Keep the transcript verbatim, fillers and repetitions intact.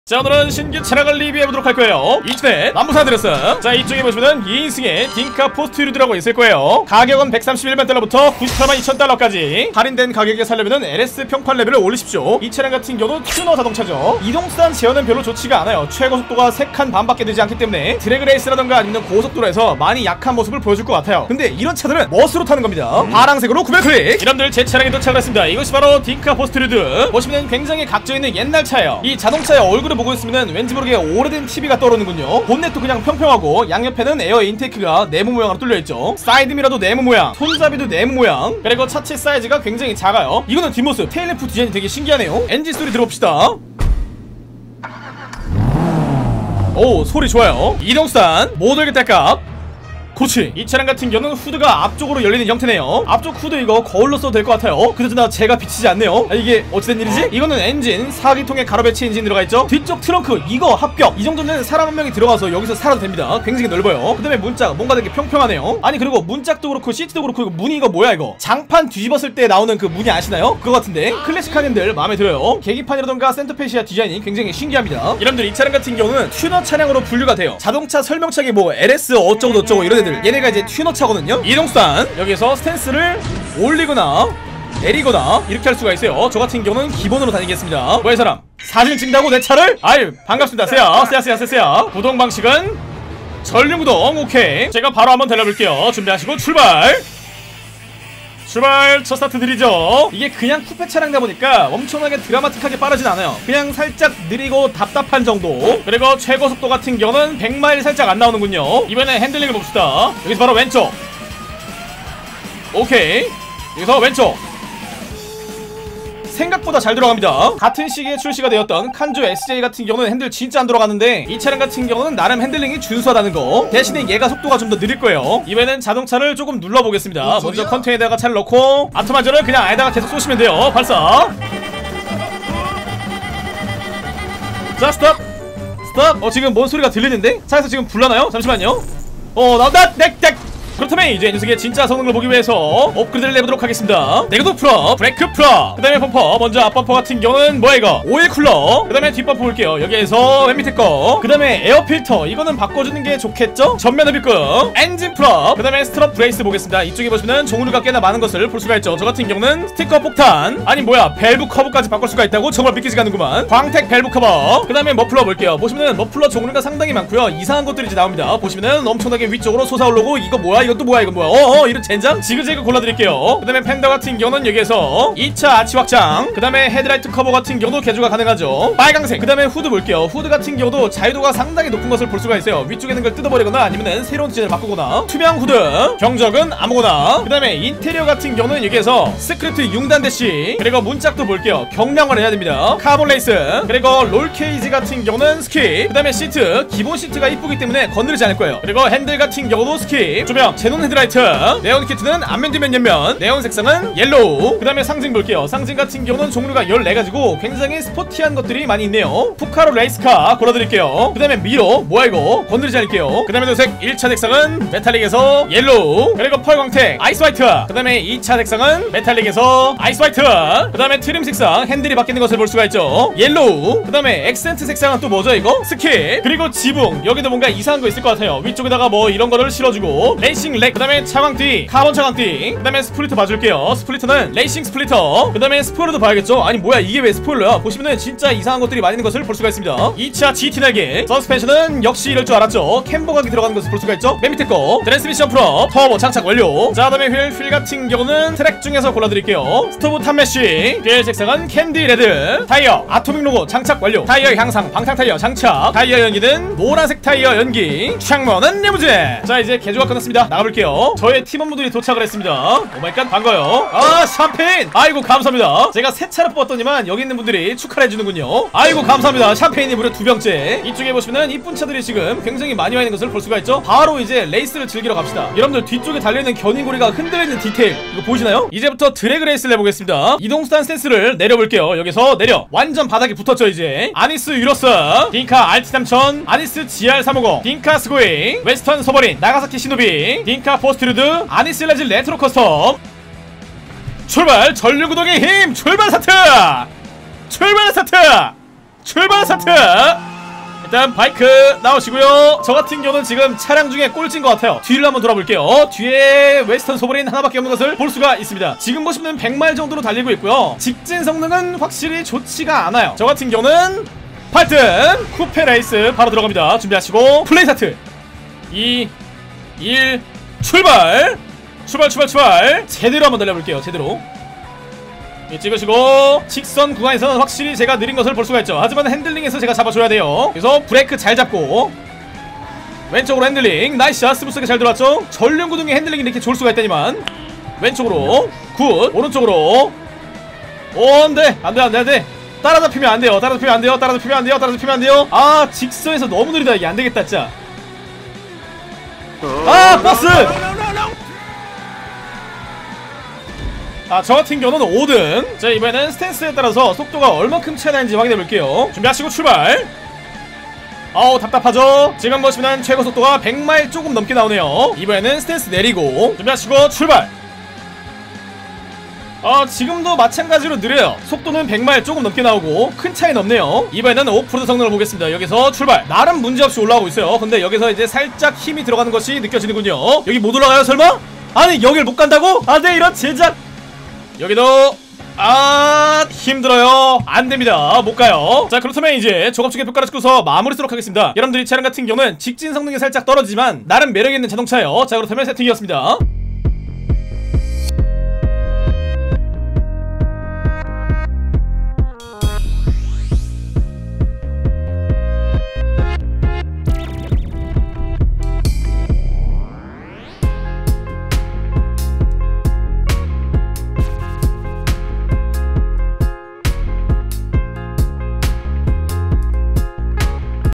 자, 오늘은 신규 차량을 리뷰해보도록 할 거예요. 이천에 남부산 드레스. 자, 이쪽에 보시면은 이 인승의 딩카 포스트류드라고 있을 거예요. 가격은 백삼십일만 달러부터 구십팔만 이천 달러까지 할인된 가격에 살려면은 엘에스 평판 레벨을 올리십시오. 이 차량 같은 경우는 튜너 자동차죠. 이동수단 제어는 별로 좋지가 않아요. 최고 속도가 세 칸 반밖에 되지 않기 때문에 드래그 레이스라던가 아니면 고속도로에서 많이 약한 모습을 보여줄 것 같아요. 근데 이런 차들은 멋으로 타는 겁니다. 파랑색으로 구매 클릭. 여러분들 제 차량에 도착을 했습니다. 이것이 바로 딩카 포스트류드. 보시면 굉장히 각져있는 옛날 차예요. 이 자동차의 얼굴을 보고 있으면 왠지 모르게 오래된 티비가 떠오르는군요. 본넷도 그냥 평평하고 양옆에는 에어 인테이크가 네모 모양으로 뚫려있죠. 사이드미러도 네모 모양, 손잡이도 네모 모양, 그리고 차체 사이즈가 굉장히 작아요. 이거는 뒷모습 테일램프 디자인이 되게 신기하네요. 엔진 소리 들어봅시다. 오, 소리 좋아요. 이동수단 모두에게 딸깍. 그렇지. 이 차량 같은 경우는 후드가 앞쪽으로 열리는 형태네요. 앞쪽 후드 이거 거울로 써도 될 것 같아요. 그나저나 제가 비치지 않네요. 아, 이게 어찌된 일이지? 이거는 엔진 사 기통에 가로 배치 엔진 들어가 있죠. 뒤쪽 트렁크 이거 합격. 이 정도는 사람 한 명이 들어가서 여기서 살아도 됩니다. 굉장히 넓어요. 그 다음에 문짝 뭔가 되게 평평하네요. 아니 그리고 문짝도 그렇고 시트도 그렇고 이거 문이 이거 뭐야 이거? 장판 뒤집었을 때 나오는 그 문이 아시나요? 그거 같은데 클래식한 핸들 마음에 들어요. 계기판이라던가 센터페시아 디자인이 굉장히 신기합니다. 여러분들 이 차량 같은 경우는 튜너 차량으로 분류가 돼요. 자동차 설명책에 뭐 엘에스 어쩌고 저쩌고 이런 애들 얘네가 이제 튜너 차거든요. 이동수단 여기서 스탠스를 올리거나 내리거나 이렇게 할 수가 있어요. 저 같은 경우는 기본으로 다니겠습니다. 뭐야 이 사람 사진 찍는다고 내 차를? 아유 반갑습니다. 세야 세야 세야 세야 세야. 구동 방식은 전륜구동. 오케이, 제가 바로 한번 달려볼게요. 준비하시고 출발. 출발. 첫 스타트 드리죠. 이게 그냥 쿠페 차량이다 보니까 엄청나게 드라마틱하게 빠르진 않아요. 그냥 살짝 느리고 답답한 정도. 그리고 최고 속도 같은 경우는 백 마일 살짝 안 나오는군요. 이번에 핸들링을 봅시다. 여기서 바로 왼쪽. 오케이, 여기서 왼쪽. 생각보다 잘 들어갑니다. 같은 시기에 출시가 되었던 칸조 에스제이 같은 경우는 핸들 진짜 안 들어가는데 이 차량 같은 경우는 나름 핸들링이 준수하다는 거. 대신에 얘가 속도가 좀 더 느릴 거예요. 이번에는 자동차를 조금 눌러보겠습니다. 먼저 컨테이너에다가 차를 넣고 아토마저를 그냥 아에다가 계속 쏘시면 돼요. 발사. 자 스톱. 스톱. 어 지금 뭔 소리가 들리는데? 차에서 지금 불나나요? 잠시만요. 어 나온다. 넥넥. 그렇다면 이제 이 녀석의 진짜 성능을 보기 위해서 업그레이드를 내보도록 하겠습니다. 내구도 풀업, 브레이크 풀업, 그 다음에 범퍼. 먼저 앞범퍼 같은 경우는 뭐야 이거? 오일 쿨러. 그 다음에 뒷범퍼 볼게요. 여기에서 맨 밑에 거. 그 다음에 에어 필터. 이거는 바꿔주는 게 좋겠죠? 전면 흡입금, 엔진 풀업. 그 다음에 스트럽 브레이스 보겠습니다. 이쪽에 보시면 종류가 꽤나 많은 것을 볼 수가 있죠. 저 같은 경우는 스티커 폭탄. 아니 뭐야, 밸브 커버까지 바꿀 수가 있다고? 정말 믿기지가 않는구만. 광택 밸브 커버. 그 다음에 머플러 볼게요. 보시면은 머플러 종류가 상당히 많고요. 이상한 것들이 이제 나옵니다. 보시면은 엄청나게 위쪽으로 솟아오르고 이거 뭐야? 이것도 뭐야? 이거 뭐야? 어어 이런 젠장? 지그재그 골라드릴게요. 그 다음에 펜더 같은 경우는 여기에서 이 차 아치 확장. 그 다음에 헤드라이트 커버 같은 경우도 개조가 가능하죠. 빨강색. 그 다음에 후드 볼게요. 후드 같은 경우도 자유도가 상당히 높은 것을 볼 수가 있어요. 위쪽에 있는 걸 뜯어버리거나 아니면은 새로운 디자인을 바꾸거나. 투명 후드. 경적은 아무거나. 그 다음에 인테리어 같은 경우는 여기에서 스크립트 융단 대시. 그리고 문짝도 볼게요. 경량화를 해야 됩니다. 카본 레이스. 그리고 롤 케이지 같은 경우는 스킵. 그 다음에 시트. 기본 시트가 이쁘기 때문에 건드리지 않을 거예요. 그리고 핸들 같은 경우도 스킵. 조명. 제논 헤드라이트. 네온 키트는 앞면 뒤면 옆면. 네온 색상은 옐로우. 그 다음에 상징 볼게요. 상징 같은 경우는 종류가 열네 가지고 굉장히 스포티한 것들이 많이 있네요. 푸카로 레이스카 골라드릴게요. 그 다음에 미러. 뭐야 이거? 건드리지 않을게요. 그 다음에 도색 일 차 색상은 메탈릭에서 옐로우. 그리고 펄 광택 아이스 화이트. 그 다음에 이 차 색상은 메탈릭에서 아이스 화이트. 그 다음에 트림 색상 핸들이 바뀌는 것을 볼 수가 있죠. 옐로우. 그 다음에 액센트 색상은 또 뭐죠 이거? 스킵. 그리고 지붕. 여기도 뭔가 이상한 거 있을 것 같아요. 위쪽에다가 뭐 이런 거를 실어주고 레이싱 렉. 그 다음에 차광띠, 카본 차광띠. 그 다음에 스플리터 봐줄게요. 스플리터는 레이싱 스플리터. 그 다음에 스포일러도 봐야겠죠. 아니 뭐야 이게 왜 스포일러야? 보시면은 진짜 이상한 것들이 많이 있는 것을 볼 수가 있습니다. 이 차 지티 날개. 서스펜션은 역시 이럴 줄 알았죠. 캠버각이 들어가는 것을 볼 수가 있죠. 맨 밑에 거 트랜스미션 풀업, 터보 장착 완료. 자 그다음에 휠, 휠 같은 경우는 트랙 중에서 골라드릴게요. 스토브 탑메쉬. 휠 색상은 캔디 레드. 타이어 아토믹 로고 장착 완료. 타이어 향상 방탄 타이어 장착. 타이어 연기는 노란색 타이어 연기. 창문은 내부재. 자 이제 개조가 끝났습니다. 나가볼게요. 저의 팀원분들이 도착을 했습니다. 오마이갓 반가워요. 아 샴페인. 아이고 감사합니다. 제가 새 차를 뽑았더니만 여기 있는 분들이 축하를 해주는군요. 아이고 감사합니다. 샴페인이 무려 두 병째. 이쪽에 보시면은 이쁜 차들이 지금 굉장히 많이 와 있는 것을 볼 수가 있죠. 바로 이제 레이스를 즐기러 갑시다. 여러분들 뒤쪽에 달려있는 견인고리가 흔들리는 디테일 이거 보이시나요? 이제부터 드래그 레이스를 해보겠습니다. 이동수단 센스를 내려볼게요. 여기서 내려. 완전 바닥에 붙었죠 이제. 아니스 유로스, 딩카 알티 삼천, 아니스 지알 삼오공, 딩카 스고잉, 웨스턴 서버린, 나가사키 시노비, 딩카 포스트루드, 아니스 레즈 레트로 커스텀. 출발! 전륜구동의 힘! 출발 스타트! 출발 스타트! 출발 스타트. 일단 바이크 나오시고요. 저 같은 경우는 지금 차량 중에 꼴찌인 것 같아요. 뒤를 한번 돌아볼게요. 뒤에 웨스턴 소브레인 하나밖에 없는 것을 볼 수가 있습니다. 지금 보시면 백 마일 정도로 달리고 있고요. 직진 성능은 확실히 좋지가 않아요. 저 같은 경우는 팔 등 쿠페 레이스 바로 들어갑니다. 준비하시고 플레이 스타트. 이, 일, 출발. 출발 출발 출발. 제대로 한번 달려볼게요. 제대로 찍으시고 직선 구간에서는 확실히 제가 느린 것을 볼 수가 있죠. 하지만 핸들링에서 제가 잡아줘야 돼요. 그래서 브레이크 잘 잡고 왼쪽으로 핸들링 나이스. 스무스하게 잘 들어왔죠. 전륜구동의 핸들링이 이렇게 좋을 수가 있다니만. 왼쪽으로 굿. 오른쪽으로 오 안돼 안돼 안돼 안돼. 따라잡히면 안돼요. 따라잡히면 안돼요. 따라잡히면 안돼요. 따라잡히면 안돼요. 아 직선에서 너무 느리다. 이게 안되겠다 진짜. 아 버스. 아, 저 같은 경우는 오 등. 자, 이번에는 스탠스에 따라서 속도가 얼만큼 차이 나는지 확인해 볼게요. 준비하시고 출발. 아우 답답하죠. 지금 보시면 최고 속도가 백 마일 조금 넘게 나오네요. 이번에는 스탠스 내리고 준비하시고 출발. 아, 지금도 마찬가지로 느려요. 속도는 백 마일 조금 넘게 나오고 큰 차이는 없네요. 이번에는 오프로드 성능을 보겠습니다. 여기서 출발. 나름 문제없이 올라가고 있어요. 근데 여기서 이제 살짝 힘이 들어가는 것이 느껴지는군요. 여기 못 올라가요 설마? 아니 여길 못 간다고? 아 네 이런 제작. 여기도 아 힘들어요. 안됩니다. 못가요. 자 그렇다면 이제 조갑축의 평가를 찍고서 마무리 쓰도록 하겠습니다. 여러분들 이 차량 같은 경우는 직진 성능이 살짝 떨어지지만 나름 매력있는 자동차예요. 자 그렇다면 세팅이었습니다.